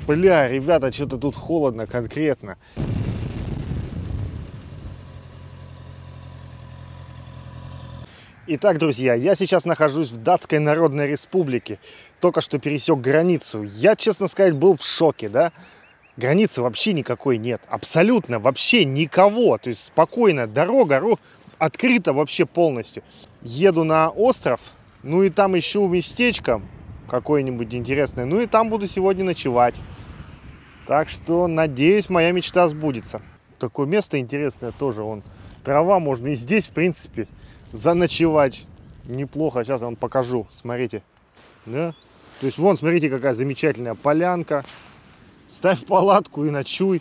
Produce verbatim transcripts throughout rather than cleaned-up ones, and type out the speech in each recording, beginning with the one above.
Бля, ребята, что-то тут холодно конкретно. Итак, друзья, я сейчас нахожусь в Датской Народной Республике. Только что пересек границу. Я, честно сказать, был в шоке, да? Границы вообще никакой нет. Абсолютно вообще никого. То есть спокойно, дорога открыта вообще полностью. Еду на остров, ну и там ищу местечко какое-нибудь интересное. Ну и там буду сегодня ночевать. Так что, надеюсь, моя мечта сбудется. Такое место интересное тоже. Вон, трава, можно и здесь, в принципе, заночевать. Неплохо. Сейчас я вам покажу. Смотрите. Да? То есть, вон, смотрите, какая замечательная полянка. Ставь палатку и ночуй.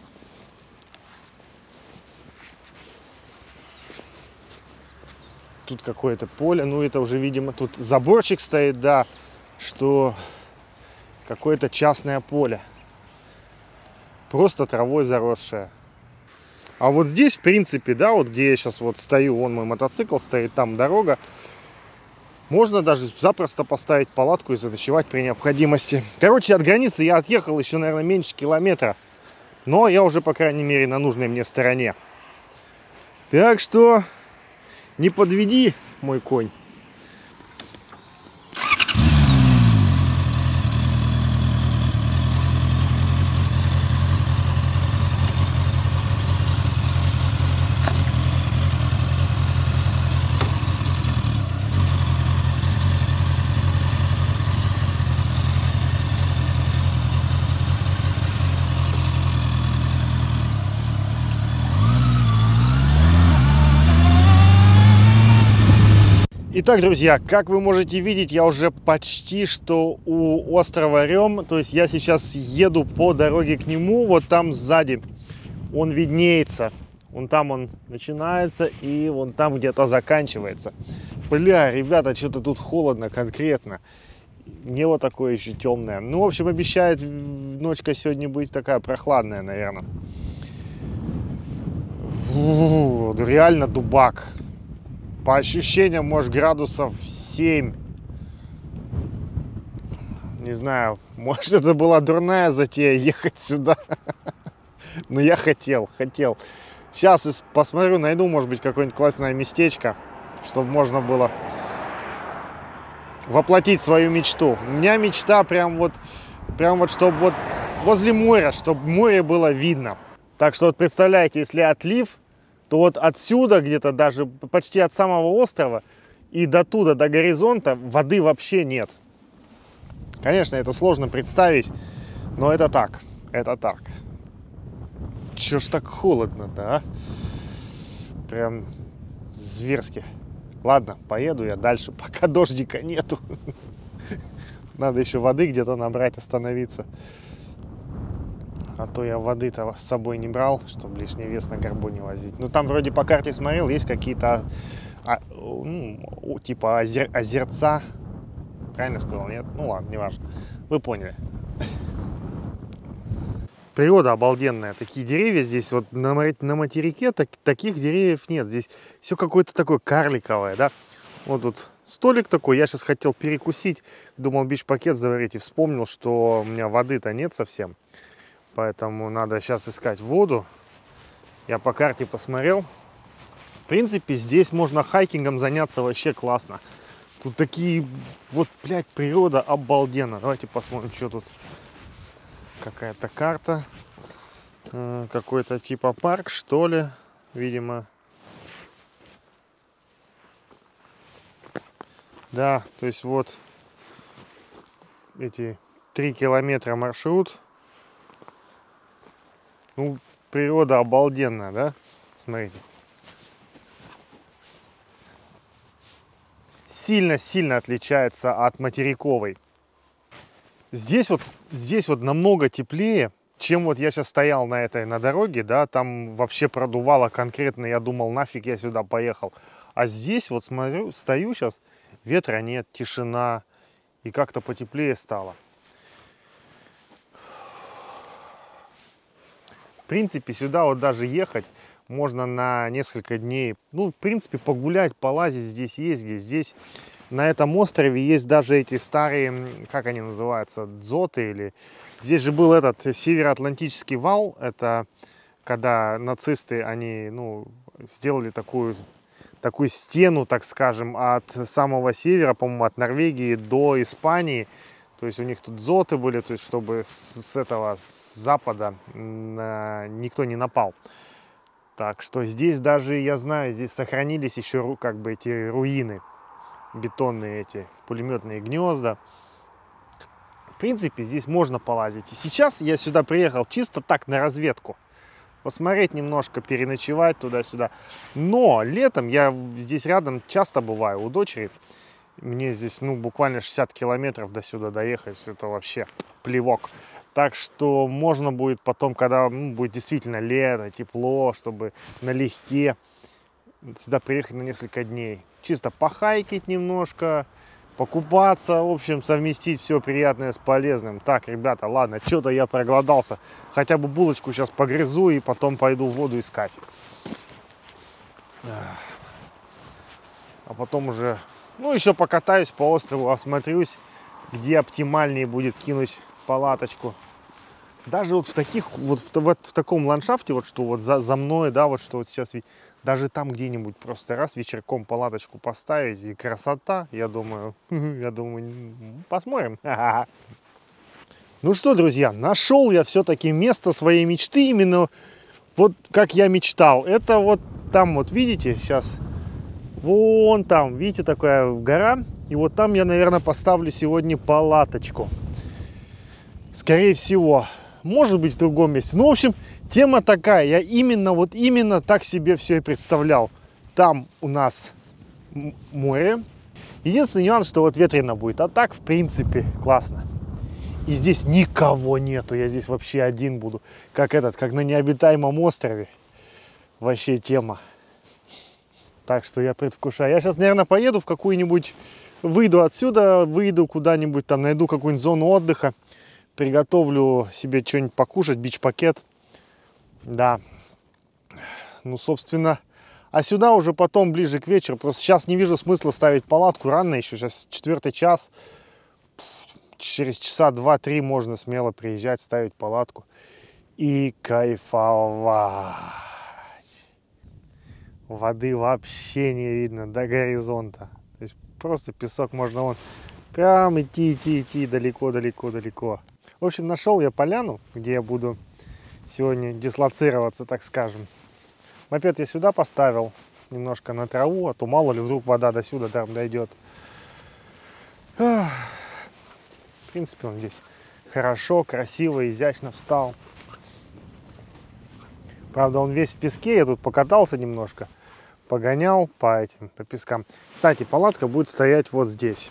Тут какое-то поле. Ну, это уже, видимо, тут заборчик стоит, да, что какое-то частное поле. Просто травой заросшее. А вот здесь, в принципе, да, вот где я сейчас вот стою, вон мой мотоцикл стоит, там дорога. Можно даже запросто поставить палатку и заночевать при необходимости. Короче, от границы я отъехал еще, наверное, меньше километра. Но я уже, по крайней мере, на нужной мне стороне. Так что не подведи, мой конь. Итак, друзья, как вы можете видеть, я уже почти что у острова Рем. То есть я сейчас еду по дороге к нему. Вот там сзади он виднеется. Вон там он начинается и вон там где-то заканчивается. Бля, ребята, что-то тут холодно конкретно. Небо такое еще темное. Ну, в общем, обещает ночка сегодня быть такая прохладная, наверное. Фу, реально дубак. По ощущениям, может, градусов семь. Не знаю, может, это была дурная затея ехать сюда. Но я хотел, хотел. Сейчас посмотрю, найду, может быть, какое-нибудь классное местечко, чтобы можно было воплотить свою мечту. У меня мечта прям вот, прям вот, чтобы вот возле моря, чтобы море было видно. Так что вот представляете, если отлив, то вот отсюда где-то даже почти от самого острова и до туда, до горизонта воды вообще нет. Конечно, это сложно представить, но это так, это так. Чё ж так холодно-то, а? Прям зверски. Ладно, поеду я дальше, пока дождика нету. Надо еще воды где-то набрать, остановиться. А то я воды-то с собой не брал, чтобы лишний вес на горбу не возить. Ну, там вроде по карте смотрел, есть какие-то, а, ну, типа озер, озерца. Правильно сказал, нет? Ну, ладно, не важно. Вы поняли. Природа обалденная. Такие деревья здесь, вот на, на материке так, таких деревьев нет. Здесь все какое-то такое карликовое, да. Вот тут столик такой. Я сейчас хотел перекусить. Думал, бич-пакет заварить. И вспомнил, что у меня воды-то нет совсем. Поэтому надо сейчас искать воду. Я по карте посмотрел. В принципе, здесь можно хайкингом заняться вообще классно. Тут такие, вот, блядь, природа обалденная. Давайте посмотрим, что тут. Какая-то карта. Э, Какой-то типа парк, что ли, видимо. Да, то есть вот эти три километра маршрут. Ну, природа обалденная, да? Смотрите. Сильно-сильно отличается от материковой. Здесь вот, здесь вот намного теплее, чем вот я сейчас стоял на этой, на дороге, да, там вообще продувало конкретно, я думал, нафиг я сюда поехал. А здесь вот смотрю, стою сейчас, ветра нет, тишина, и как-то потеплее стало. В принципе, сюда вот даже ехать можно на несколько дней. Ну, в принципе, погулять, полазить здесь есть, где здесь на этом острове есть даже эти старые, как они называются, дзоты или... Здесь же был этот североатлантический вал, это когда нацисты, они, ну, сделали такую, такую стену, так скажем, от самого севера, по-моему, от Норвегии до Испании. То есть у них тут дзоты были, то есть чтобы с, с этого, с запада на, никто не напал. Так что здесь даже, я знаю, здесь сохранились еще как бы эти руины, бетонные эти пулеметные гнезда. В принципе, здесь можно полазить. И сейчас я сюда приехал чисто так, на разведку. Посмотреть немножко, переночевать туда-сюда. Но летом я здесь рядом часто бываю у дочери. Мне здесь, ну, буквально шестьдесят километров до сюда доехать. Это вообще плевок. Так что можно будет потом, когда, ну, будет действительно лето, тепло, чтобы налегке сюда приехать на несколько дней. Чисто похайкить немножко, покупаться, в общем, совместить все приятное с полезным. Так, ребята, ладно, что-то я проголодался. Хотя бы булочку сейчас погрызу и потом пойду в воду искать. А потом уже, ну, еще покатаюсь по острову, осмотрюсь, где оптимальнее будет кинуть палаточку. Даже вот в таких, вот в, в, в таком ландшафте, вот что вот за, за мной, да, вот что вот сейчас, даже там где-нибудь просто раз вечерком палаточку поставить, и красота, я думаю, я думаю, посмотрим. Ну что, друзья, нашел я все-таки место своей мечты, именно вот как я мечтал. Это вот там вот, видите, сейчас, вон там, видите, такая гора, и вот там я, наверное, поставлю сегодня палаточку. Скорее всего. Может быть, в другом месте. Ну, в общем, тема такая. Я именно, вот именно так себе все и представлял. Там у нас море. Единственный нюанс, что вот ветрено будет. А так, в принципе, классно. И здесь никого нету. Я здесь вообще один буду. Как этот, как на необитаемом острове. Вообще тема. Так что я предвкушаю. Я сейчас, наверное, поеду в какую-нибудь... Выйду отсюда, выйду куда-нибудь, там найду какую-нибудь зону отдыха. Приготовлю себе что-нибудь покушать, бич-пакет. Да. Ну, собственно, а сюда уже потом, ближе к вечеру. Просто сейчас не вижу смысла ставить палатку. Рано еще, сейчас четвертый час. Через часа два-три можно смело приезжать, ставить палатку. И кайфовать. Воды вообще не видно до горизонта. То есть просто песок, можно вон прям идти, идти, идти далеко-далеко-далеко. В общем, нашел я поляну, где я буду сегодня дислоцироваться, так скажем. Мопед я сюда поставил, немножко на траву, а то мало ли вдруг вода до сюда там дойдет. В принципе, он здесь хорошо, красиво, изящно встал. Правда, он весь в песке, я тут покатался немножко, погонял по этим, по пескам. Кстати, палатка будет стоять вот здесь.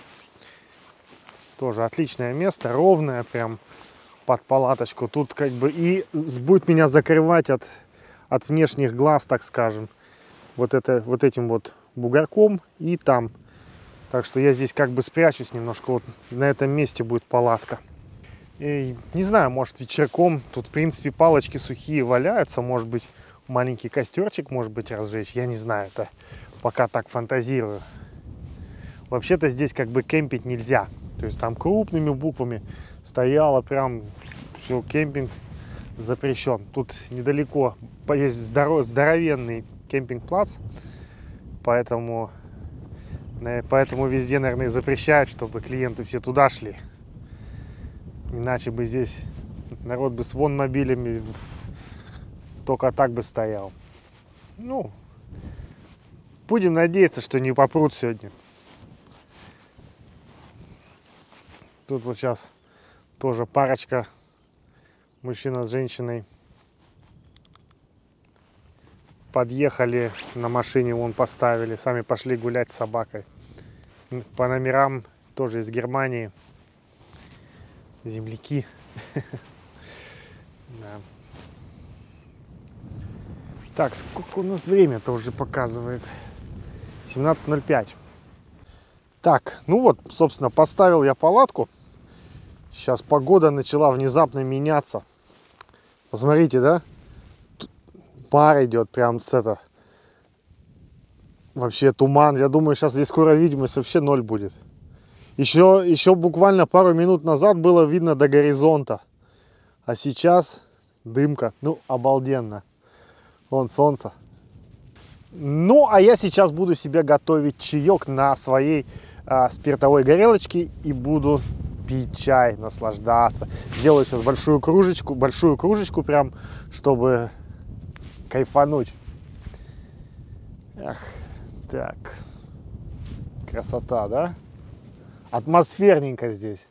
Тоже отличное место, ровное, прям под палаточку. Тут как бы и будет меня закрывать от, от внешних глаз, так скажем. Вот, это, вот этим вот бугорком и там. Так что я здесь как бы спрячусь немножко. Вот на этом месте будет палатка. И, не знаю, может вечерком. Тут в принципе палочки сухие валяются. Может быть маленький костерчик, может быть, разжечь. Я не знаю, это пока так фантазирую. Вообще-то здесь как бы кемпить нельзя. То есть там крупными буквами стояло прям, все, кемпинг запрещен. Тут недалеко есть здоров, здоровенный кемпинг-плац, поэтому, поэтому везде, наверное, запрещают, чтобы клиенты все туда шли. Иначе бы здесь народ бы с вонмобилями только так бы стоял. Ну, будем надеяться, что не попрут сегодня. Тут вот сейчас тоже парочка, мужчина с женщиной, подъехали на машине, вон поставили, сами пошли гулять с собакой. По номерам тоже из Германии, земляки. Так, сколько у нас время-то уже показывает? семнадцать ноль пять. Так, ну вот, собственно, поставил я палатку. Сейчас погода начала внезапно меняться. Посмотрите, да? Тут пар идет прям с это. Вообще туман. Я думаю, сейчас здесь скоро видимость вообще ноль будет. Еще, еще буквально пару минут назад было видно до горизонта. А сейчас дымка. Ну, обалденно. Вон солнце. Ну, а я сейчас буду себе готовить чаек на своей а, спиртовой горелочке и буду пить чай, наслаждаться. Сделаю сейчас большую кружечку, большую кружечку прям, чтобы кайфануть. Эх, так, красота, да? Атмосферненько здесь.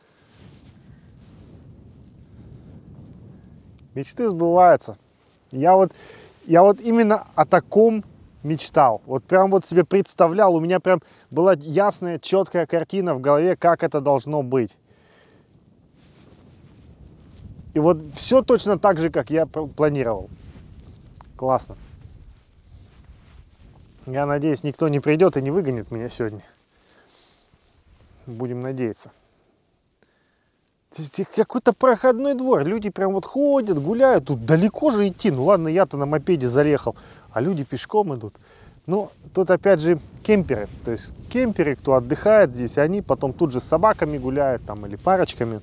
Мечты сбываются. Я вот, я вот именно о таком мечтал. Вот прям вот себе представлял. У меня прям была ясная, четкая картина в голове, как это должно быть. И вот все точно так же, как я планировал. Классно. Я надеюсь, никто не придет и не выгонит меня сегодня. Будем надеяться. Какой-то проходной двор. Люди прям вот ходят, гуляют. Тут далеко же идти. Ну ладно, я-то на мопеде заехал. А люди пешком идут. Ну, тут опять же кемперы. То есть кемперы, кто отдыхает здесь, они потом тут же с собаками гуляют там или парочками.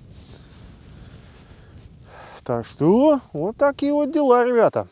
Так что вот такие вот дела, ребята.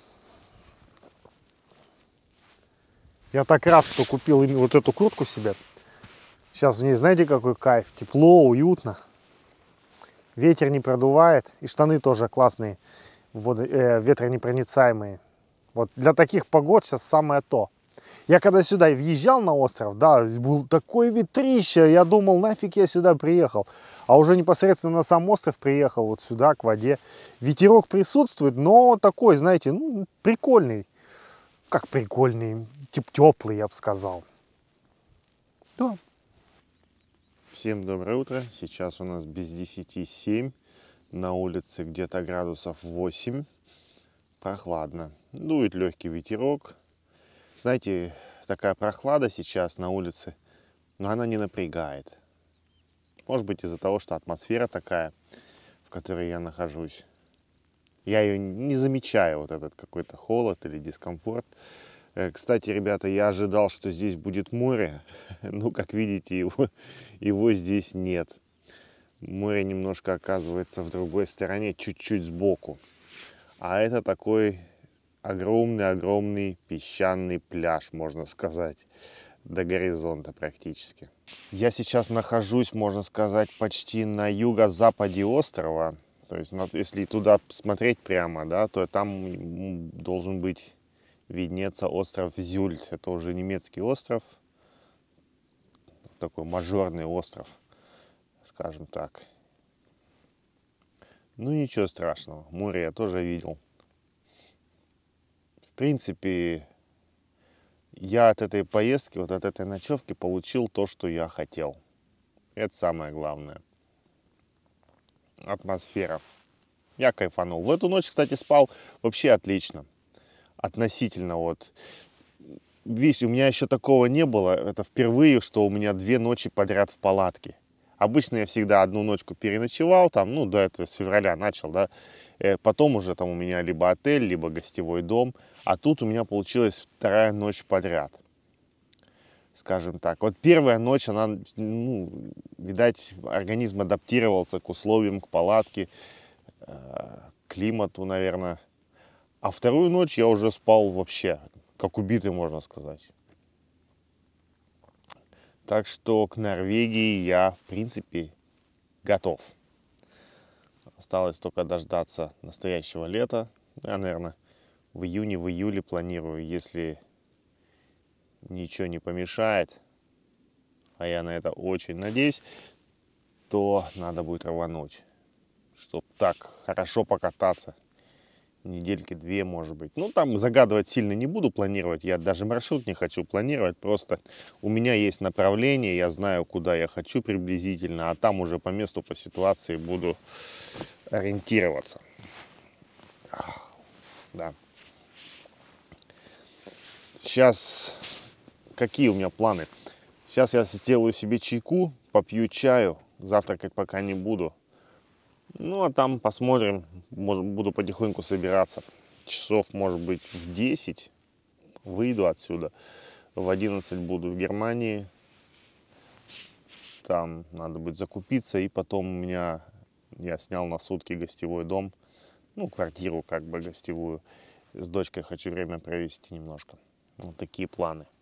Я так рад, что купил именно вот эту куртку себе. Сейчас в ней, знаете, какой кайф. Тепло, уютно. Ветер не продувает. И штаны тоже классные, водо, э, ветронепроницаемые. Вот для таких погод сейчас самое то. Я когда сюда въезжал на остров, да, был такой ветрище, я думал, нафиг я сюда приехал. А уже непосредственно на сам остров приехал, вот сюда, к воде. Ветерок присутствует, но такой, знаете, ну, прикольный. Как прикольный, тип теплый, я бы сказал. Да. Всем доброе утро. Сейчас у нас без десяти семь. На улице где-то градусов восемь. Прохладно. Дует легкий ветерок. Знаете, такая прохлада сейчас на улице, но она не напрягает. Может быть, из-за того, что атмосфера такая, в которой я нахожусь. Я ее не замечаю, вот этот какой-то холод или дискомфорт. Кстати, ребята, я ожидал, что здесь будет море. Ну, как видите, его, его здесь нет. Море немножко оказывается в другой стороне, чуть-чуть сбоку. А это такой огромный-огромный песчаный пляж, можно сказать, до горизонта практически. Я сейчас нахожусь, можно сказать, почти на юго-западе острова. То есть, если туда смотреть прямо, да, то там должен быть виднеться остров Зюльт. Это уже немецкий остров, такой мажорный остров, скажем так. Ну ничего страшного, море я тоже видел. В принципе, я от этой поездки, вот от этой ночевки получил то, что я хотел. Это самое главное. Атмосфера. Я кайфанул. В эту ночь, кстати, спал вообще отлично. Относительно вот. Видишь, у меня еще такого не было. Это впервые, что у меня две ночи подряд в палатке. Обычно я всегда одну ночку переночевал, там, ну, до этого с февраля начал, да. Потом уже там у меня либо отель, либо гостевой дом. А тут у меня получилась вторая ночь подряд. Скажем так. Вот первая ночь, она, ну, видать, организм адаптировался к условиям, к палатке, к климату, наверное. А вторую ночь я уже спал вообще, как убитый, можно сказать. Так что к Норвегии я, в принципе, готов. Осталось только дождаться настоящего лета. Я, наверное, в июне, в июле планирую, если ничего не помешает, а я на это очень надеюсь, то надо будет рвануть, чтобы так хорошо покататься. Недельки две, может быть. Ну, там загадывать сильно не буду планировать. Я даже маршрут не хочу планировать. Просто у меня есть направление, я знаю, куда я хочу приблизительно, а там уже по месту, по ситуации буду ориентироваться. Да. Сейчас какие у меня планы? Сейчас я сделаю себе чайку, попью чаю. Завтракать пока не буду. Ну, а там посмотрим, может, буду потихоньку собираться. Часов, может быть, в десять выйду отсюда. В одиннадцать буду в Германии. Там надо будет закупиться. И потом у меня, я снял на сутки гостевой дом. Ну, квартиру как бы гостевую. С дочкой хочу время провести немножко. Вот такие планы.